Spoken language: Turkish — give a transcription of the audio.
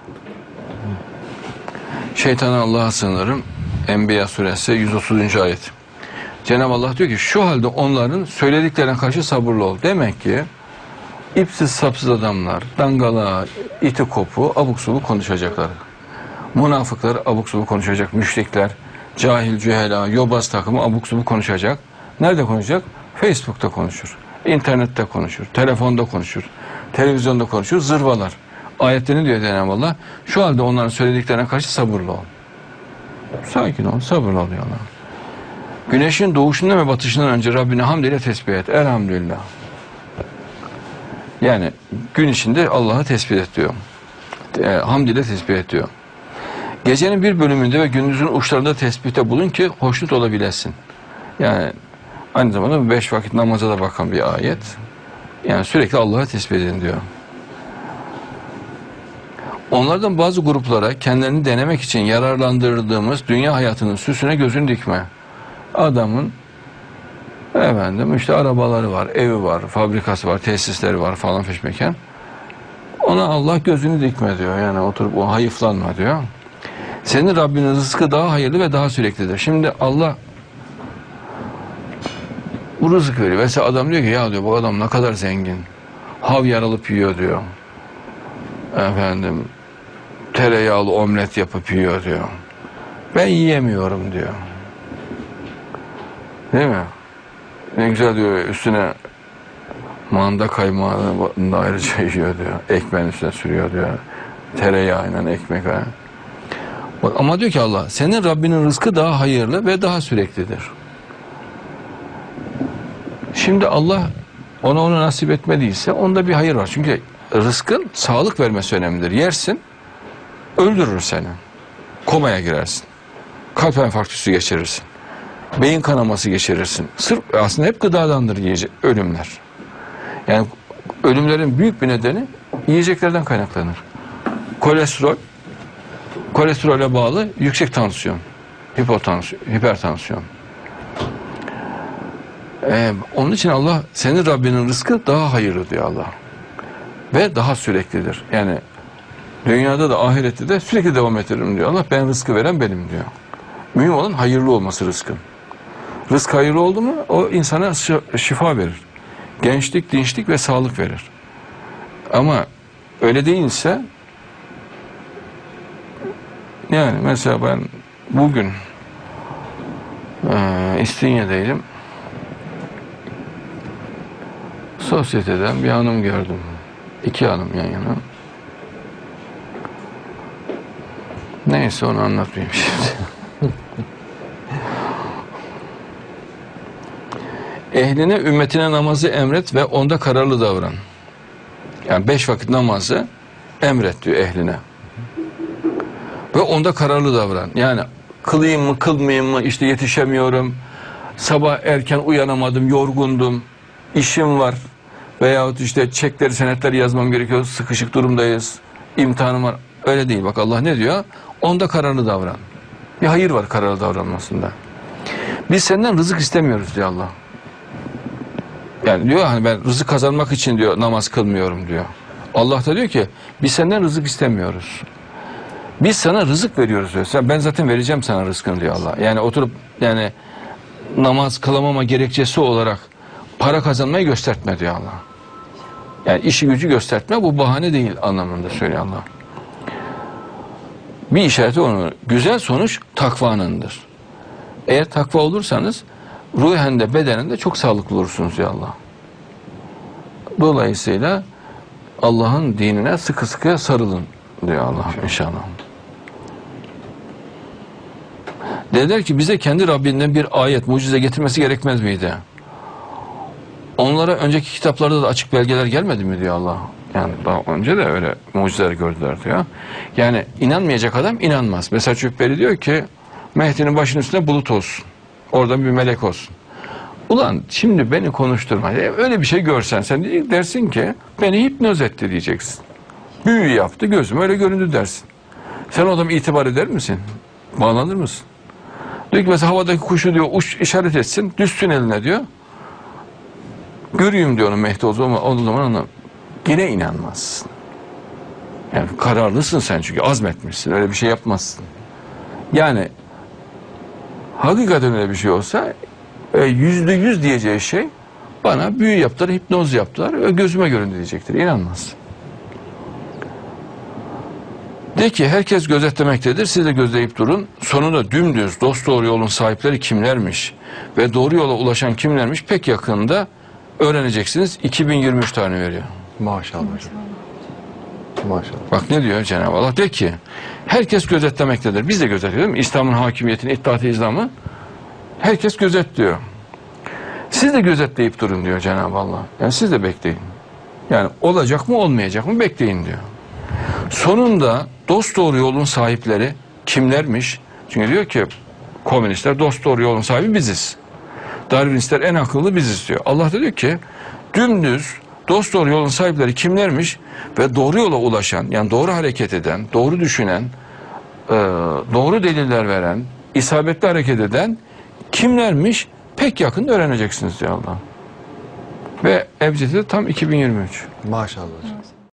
Şeytana Allah'a sığınırım. Enbiya suresi 130. ayet. Cenab-ı Allah diyor ki şu halde onların söylediklerine karşı sabırlı ol. Demek ki ipsiz sapsız adamlar, dangala, iti kopu, abuk subuk konuşacaklar. Münafıklar abuk subuk konuşacak, müşrikler, cahil, cühela, yobaz takımı abuk subuk konuşacak. Nerede konuşacak? Facebook'ta konuşur, internette konuşur, telefonda konuşur, televizyonda konuşur, zırvalar. Ayette ne diyor Cenab-ı Allah? Şu halde onların söylediklerine karşı sabırlı ol. Sakin ol, sabırlı ol diyorlar. Güneşin doğuşundan ve batışından önce Rabbine hamd ile tesbih et. Elhamdülillah. Yani gün içinde Allah'ı tesbih et diyor. Hamd ile tesbih et diyor. Gecenin bir bölümünde ve gündüzün uçlarında tesbihte bulun ki hoşnut olabilesin. Yani aynı zamanda 5 vakit namaza da bakan bir ayet. Yani sürekli Allah'ı tesbih edin diyor. Onlardan bazı gruplara kendilerini denemek için yararlandırdığımız dünya hayatının süsüne gözünü dikme. Adamın işte arabaları var, evi var, fabrikası var, tesisleri var falan fişmeken. Ona Allah gözünü dikme diyor. Yani oturup o hayıflanma diyor. Senin Rabbinin rızkı daha hayırlı ve daha süreklidir. Şimdi Allah bu rızık veriyor. Mesela adam diyor ki ya diyor bu adam ne kadar zengin. Havyar alıp yiyor diyor. Tereyağlı omlet yapıp yiyor diyor. Ben yiyemiyorum diyor. Değil mi? Ne güzel diyor üstüne manda kaymağını da ayrıca yiyor diyor. Ekmeğin üstüne sürüyor diyor. Tereyağıyla ekmek. Bak, ama diyor ki Allah senin Rabbinin rızkı daha hayırlı ve daha süreklidir. Şimdi Allah ona onu nasip etmediyse onda bir hayır var. Çünkü rızkın sağlık vermesi önemlidir. Yersin, öldürür seni. Komaya girersin. Kalp enfarktüsü geçirirsin. Beyin kanaması geçirirsin. Sırf aslında hep gıdadandır ölümler. Yani ölümlerin büyük bir nedeni yiyeceklerden kaynaklanır. Kolesterole bağlı yüksek tansiyon, hipertansiyon. Onun için Allah senin Rabbinin rızkı daha hayırlı diyor Allah. Ve daha süreklidir. Yani dünyada da ahirette de sürekli devam ettiririm diyor Allah. Ben rızkı veren benim diyor. Mühim olan hayırlı olması rızkın. Rızk hayırlı oldu mu o insana şifa verir. Gençlik, dinçlik ve sağlık verir. Ama öyle değilse yani mesela ben bugün İstinye'deydim. Sosyeteden bir hanım gördüm. 2 hanım yan yana. Neyse onu anlatmayayım şimdi. Ehline, ümmetine namazı emret ve onda kararlı davran. Yani 5 vakit namazı emret diyor ehline. Ve onda kararlı davran. Yani kılayım mı, kılmayayım mı, işte yetişemiyorum, sabah erken uyanamadım, yorgundum, işim var veyahut işte çekleri, senetleri yazmam gerekiyor, sıkışık durumdayız, imtihanım var. Öyle değil. Bak Allah ne diyor? Onda kararlı davran. Bir hayır var kararlı davranmasında. Biz senden rızık istemiyoruz diyor Allah. Yani diyor hani ben rızık kazanmak için diyor namaz kılmıyorum diyor. Allah da diyor ki biz senden rızık istemiyoruz. Biz sana rızık veriyoruz diyor. Ben zaten vereceğim sana rızkını diyor Allah. Yani oturup yani namaz kılamama gerekçesi olarak para kazanmayı göstertme diyor Allah. Yani işi gücü göstertme bu bahane değil anlamında söylüyor Allah. Bir işareti onu. Güzel sonuç takvanındır. Eğer takva olursanız ruhen de bedenen de çok sağlıklı olursunuz ya Allah. Dolayısıyla Allah'ın dinine sıkı sıkı sarılın diyor Allah inşallah. Dediler ki bize kendi Rabbinden bir ayet, mucize getirmesi gerekmez miydi? Onlara önceki kitaplarda da açık belgeler gelmedi mi diyor Allah. Yani daha önce de öyle mucizeler gördüler diyor. Yani inanmayacak adam inanmaz. Mesela Cübbeli diyor ki Mehdi'nin başının üstünde bulut olsun. Oradan bir melek olsun. Ulan şimdi beni konuşturma. Öyle bir şey görsen sen dersin ki beni hipnoz etti diyeceksin. Büyü yaptı gözüm öyle göründü dersin. Sen o adama itibar eder misin? Bağlanır mısın? Diyor ki mesela havadaki kuşu diyor işaret etsin düşsün eline diyor. Göreyim diyor onun Mehdi o zaman ona yine inanmazsın. Yani kararlısın sen çünkü azmetmişsin. Öyle bir şey yapmazsın. Yani hakikaten öyle bir şey olsa %100 diyeceği şey bana büyü yaptılar, hipnoz yaptılar ve gözüme göründü diyecektir. İnanmaz. De ki herkes gözetlemektedir. Siz de gözleyip durun. Sonunda dümdüz dosdoğru yolun sahipleri kimlermiş ve doğru yola ulaşan kimlermiş pek yakında öğreneceksiniz. 2023 tane veriyor. Maşallah hocam. Maşallah. Bak ne diyor Cenab-ı Allah? De ki herkes gözetlemektedir. Biz de gözetliyoruz değil mi? İslam'ın hakimiyetini, İttihat-ı İslam'ı herkes gözetliyor. Siz de gözetleyip durun diyor Cenab-ı Allah. Yani siz de bekleyin. Yani olacak mı olmayacak mı bekleyin diyor. Sonunda dosdoğru yolun sahipleri kimlermiş? Çünkü diyor ki komünistler dosdoğru yolun sahibi biziz. Darwinistler en akıllı biziz diyor. Allah da diyor ki dümdüz dosdoğru yolun sahipleri kimlermiş ve doğru yola ulaşan, yani doğru hareket eden, doğru düşünen, doğru deliller veren, isabetli hareket eden kimlermiş pek yakında öğreneceksiniz diyor Allah. Ve Ebced'de tam 2023. Maşallah hocam.